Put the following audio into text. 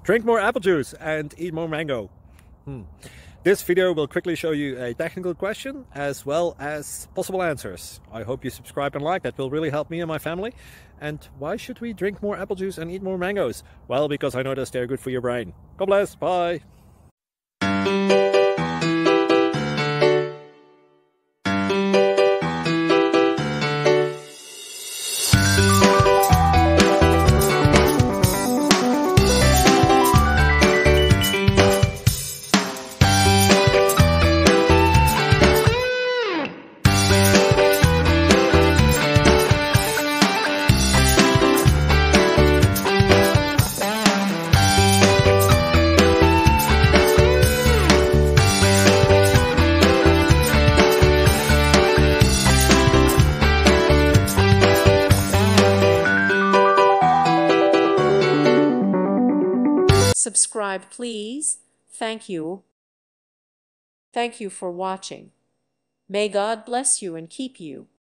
Drink more apple juice and eat more mango. This video will quickly show you a technical question as well as possible answers. I hope you subscribe and like, that will really help me and my family. And why should we drink more apple juice and eat more mangoes? Well, because I noticed they're good for your brain. God bless, bye. Subscribe, please. Thank you. Thank you for watching. May God bless you and keep you.